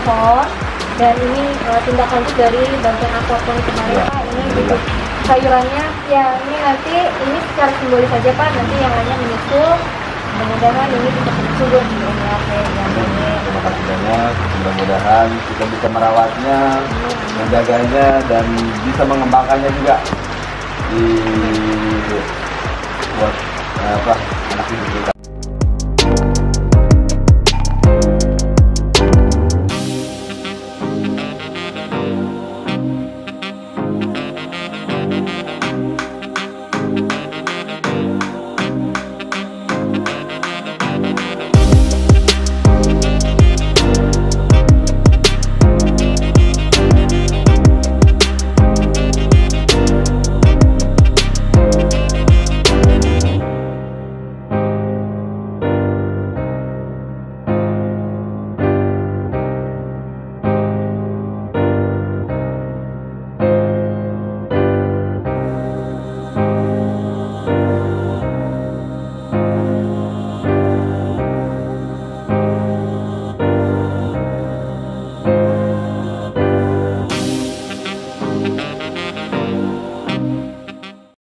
pohon. Dan ini tindak lanjut dari bantuan aquaponic kemarin Pak. Ini gitu sayurannya ya, ini nanti ini secara simbolis saja Pak, nanti yang lainnya menyusul. Mudah-mudahan ini bisa subur ya. Terima kasih banyak. Mudah-mudahan kita bisa merawatnya, menjaganya, dan bisa mengembangkannya juga di buat anak hidup kita.